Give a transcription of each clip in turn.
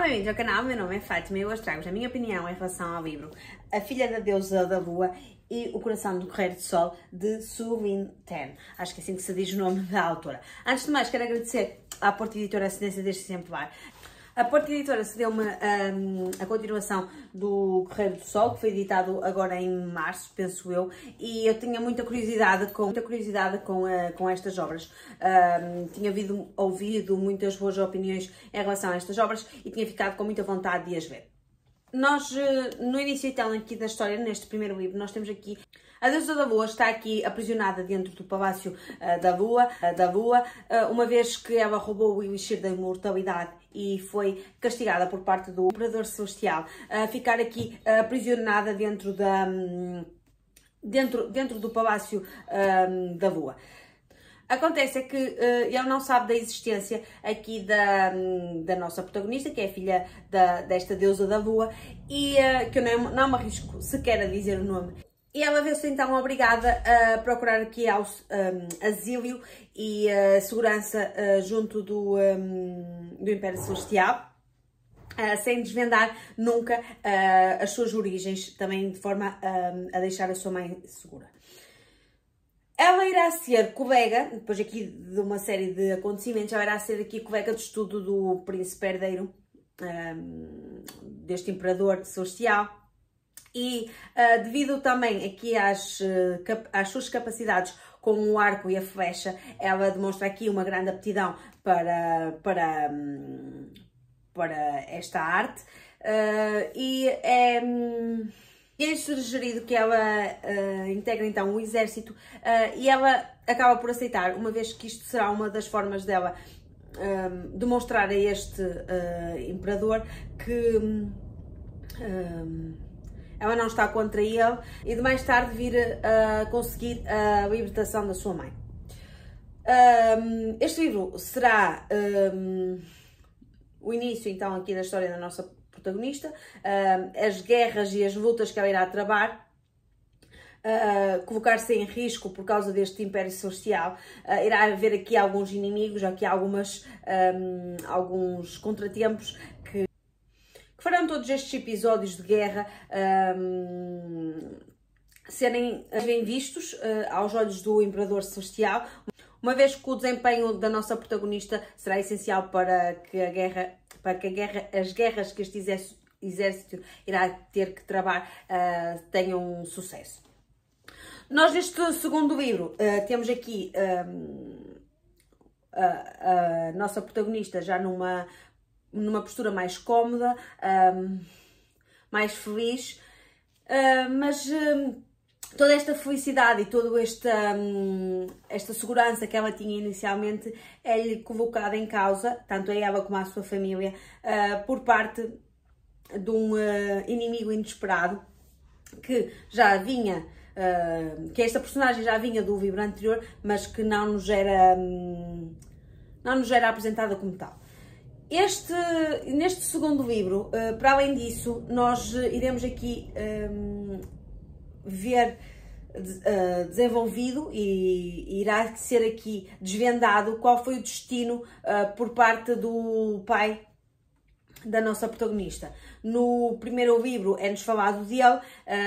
bem-vindos ao canal, meu nome é Fátima e eu hoje trago-vos a minha opinião em relação ao livro A Filha da Deusa da Lua e O Coração do Guerreiro do Sol, de Su Lin Tan. Acho que é assim que se diz o nome da autora. Antes de mais, quero agradecer à Porta Editora a cedência deste exemplar. A Porta Editora cedeu-me a continuação do Guerreiro do Sol, que foi editado agora em março, penso eu, e eu tinha muita curiosidade com estas obras. Tinha ouvido muitas boas opiniões em relação a estas obras e tinha ficado com muita vontade de as ver. Nós, no início então aqui da história, neste primeiro livro, nós temos aqui a Deusa da Lua está aqui aprisionada dentro do Palácio da Lua, uma vez que ela roubou o Elixir da Imortalidade e foi castigada por parte do Imperador Celestial a ficar aqui aprisionada dentro do Palácio da Lua. Acontece é que ele não sabe da existência aqui da nossa protagonista, que é a filha desta deusa da lua, e que eu não me arrisco sequer a dizer o nome. E ela vê-se então obrigada a procurar aqui asilo e segurança junto do Império Celestial, sem desvendar nunca as suas origens, também de forma a deixar a sua mãe segura. Ela irá ser colega, depois aqui de uma série de acontecimentos, ela irá ser aqui colega de estudo do príncipe herdeiro, deste imperador celestial, e devido também aqui às suas capacidades com o arco e a flecha, ela demonstra aqui uma grande aptidão para esta arte, e é sugerido que ela integre então o exército, e ela acaba por aceitar, uma vez que isto será uma das formas dela demonstrar a este imperador que ela não está contra ele e de mais tarde vir a conseguir a libertação da sua mãe. Este livro será o início então aqui da história da nossa protagonista, as guerras e as lutas que ela irá travar, colocar-se em risco por causa deste Império Celestial. Irá haver aqui alguns inimigos, aqui alguns contratempos que farão todos estes episódios de guerra serem bem vistos aos olhos do Imperador Celestial, uma vez que o desempenho da nossa protagonista será essencial para que as guerras que este exército irá ter que travar tenham sucesso. Nós neste segundo livro temos aqui a nossa protagonista já numa postura mais cómoda, mais feliz, mas toda esta felicidade e toda esta segurança que ela tinha inicialmente é-lhe colocada em causa, tanto a ela como à sua família, por parte de um inimigo inesperado que já vinha, que esta personagem já vinha do livro anterior, mas que não nos era apresentada como tal. Neste segundo livro, para além disso, nós iremos aqui ver desenvolvido e irá ser aqui desvendado qual foi o destino por parte do pai da nossa protagonista. No primeiro livro é-nos falado dele,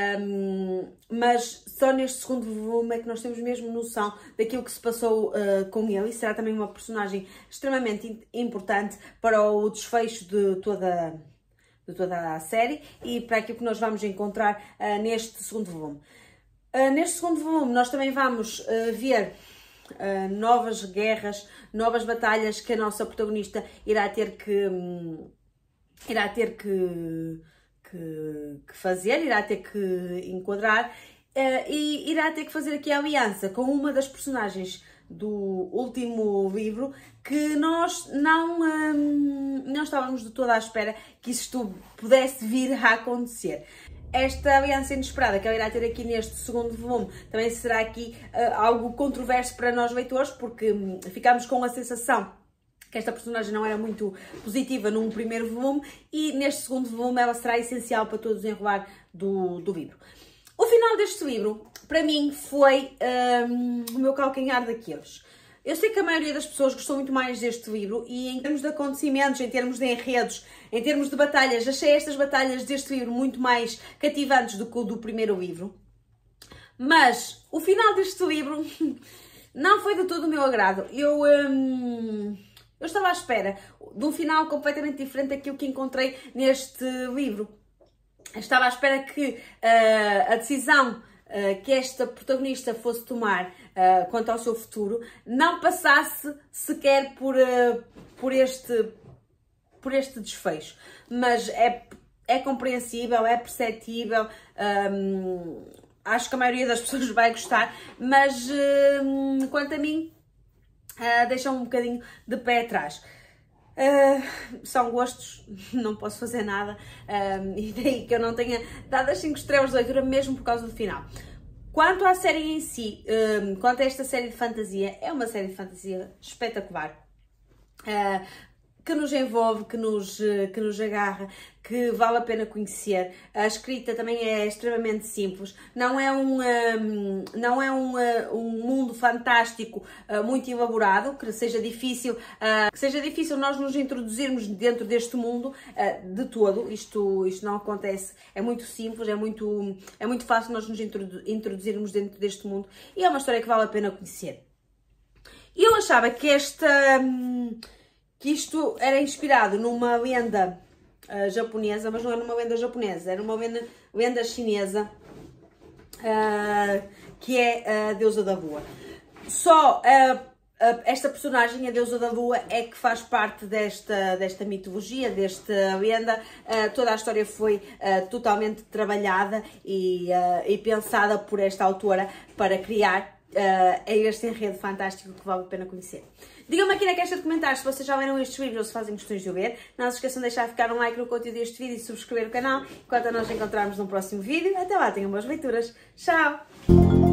mas só neste segundo volume é que nós temos mesmo noção daquilo que se passou com ele, e será também uma personagem extremamente importante para o desfecho de toda a série e para aquilo que nós vamos encontrar neste segundo volume. Neste segundo volume nós também vamos ver novas guerras, novas batalhas que a nossa protagonista irá ter que fazer, irá ter que enquadrar, e irá ter que fazer aqui a aliança com uma das personagens do último livro que nós não estávamos de toda à espera que isto pudesse vir a acontecer. Esta aliança inesperada que ela irá ter aqui neste segundo volume também será aqui algo controverso para nós leitores, porque ficamos com a sensação que esta personagem não era muito positiva num primeiro volume, e neste segundo volume ela será essencial para todo o desenrolar do livro. O final deste livro, para mim, foi o meu calcanhar daqueles. Eu sei que a maioria das pessoas gostou muito mais deste livro e em termos de acontecimentos, em termos de enredos, em termos de batalhas, achei estas batalhas deste livro muito mais cativantes do que o do primeiro livro. Mas o final deste livro não foi de todo o meu agrado. Eu estava à espera de um final completamente diferente daquilo que encontrei neste livro. Eu estava à espera que a decisão que esta protagonista fosse tomar quanto ao seu futuro não passasse sequer por este desfecho. Mas é compreensível, é perceptível, acho que a maioria das pessoas vai gostar, mas quanto a mim deixa um bocadinho de pé atrás. São gostos, não posso fazer nada, e daí que eu não tenha dado as 5 estrelas de leitura mesmo por causa do final. Quanto à série em si, quanto a esta série de fantasia, é uma série de fantasia espetacular, que nos envolve, que nos agarra, que vale a pena conhecer. A escrita também é extremamente simples, não é um mundo fantástico muito elaborado, que seja difícil nós nos introduzirmos dentro deste mundo de todo. Isto não acontece, é muito simples, é muito fácil nós nos introduzirmos dentro deste mundo e é uma história que vale a pena conhecer. Eu achava que isto era inspirado numa lenda japonesa, mas não era uma lenda japonesa, era uma lenda chinesa, que é a deusa da lua. Só esta personagem, a deusa da lua, é que faz parte desta mitologia, desta lenda. Toda a história foi totalmente trabalhada e pensada por esta autora para criar este enredo fantástico que vale a pena conhecer. Digam-me aqui na caixa de comentários se vocês já leram estes livros ou se fazem questões de o ver. Não se esqueçam de deixar ficar um like no conteúdo deste vídeo e subscrever o canal. Enquanto nós nos encontrarmos num próximo vídeo, até lá, tenham boas leituras. Tchau!